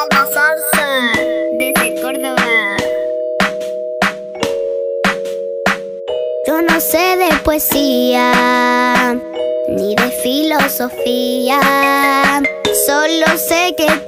Alba Zarza, desde Córdoba. Yo no sé de poesía ni de filosofía, solo sé que